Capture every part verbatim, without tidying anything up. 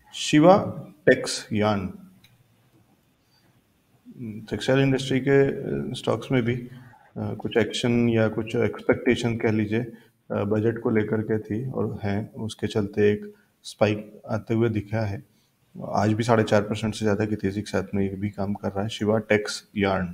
Shiva Texyarn, textile industry के stocks में भी अ, कुछ एक्शन या कुछ एक्सपेक्टेशन कह लीजिए बजट को लेकर के थी और हैं, उसके चलते एक स्पाइक आते हुए दिखा है। आज भी साढ़े चार परसेंट से ज़्यादा की तेजी के साथ में ये भी काम कर रहा है, शिवा टेक्स यार्न।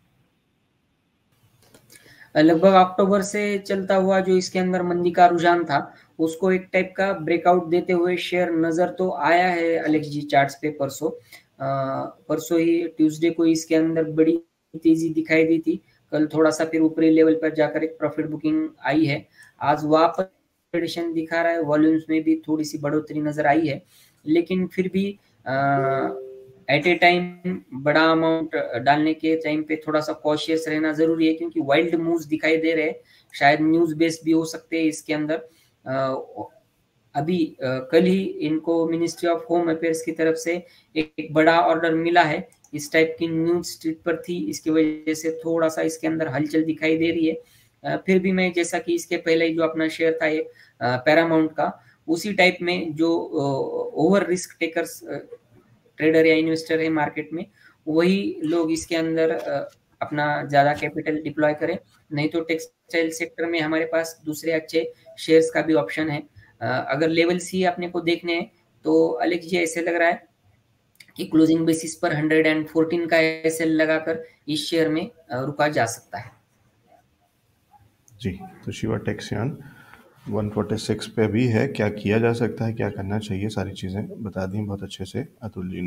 लगभग अक्टूबर से चलता हुआ जो इसके अंदर मंदी का रुझान था, उसको एक टाइप का ब्रेकआउट देते हुए शेयर नजर तो आया है अलेक्स जी चार्ट्स पे परसों। परसों ही ट्यूसडे को इसके अंदर बड़ी तेजी दिखाई दी थी। कल थोड़ा सा फिर ऊपरी लेवल पर जाकर एक प्रॉफिट बुकिंग आई है। आज वापस ट्रेडिशन दिखा रहा है, वॉल्यूम्स में भी थोड़ी सी बढ़ोतरी नजर आई है, लेकिन फिर भी एट ए टाइम बड़ा अमाउंट डालने के टाइम पे थोड़ा सा कॉशियस रहना जरूरी है, क्योंकि वाइल्ड मूव्स दिखाई दे रहे हैं। शायद न्यूज बेस्ड भी हो सकते हैं इसके अंदर। अ, अभी अ, कल ही इनको मिनिस्ट्री ऑफ होम अफेयर्स की तरफ से एक, एक बड़ा ऑर्डर मिला है। इस टाइप की न्यूज स्ट्रीट पर थी, इसकी वजह से थोड़ा सा इसके अंदर हलचल दिखाई दे रही है। अ, फिर भी मैं, जैसा कि इसके पहले ही जो अपना शेयर था ये पैरामाउंट का, उसी टाइप में जो ओवर रिस्क टेकर्स ट्रेडर या इन्वेस्टर है मार्केट में, वही लोग इसके अंदर अपना ज्यादा कैपिटल डिप्लॉय करें। नहीं तो टेक्सटाइल सेक्टर में हमारे पास दूसरे अच्छे शेयर्स का भी ऑप्शन है। अगर लेवल्स ही अपने को देखने हैं तो अलेक्स जी ऐसे लग रहा है कि क्लोजिंग बेसिस पर हंड्रेड एंड फोर्टीन का एसएल लगाकर इस शेयर में रुका जा सकता है। जी, तो Shiva Texyarn one forty six पे भी है। क्या किया जा सकता है, क्या करना चाहिए, सारी चीज़ें बता दी बहुत अच्छे से अतुल जी ने।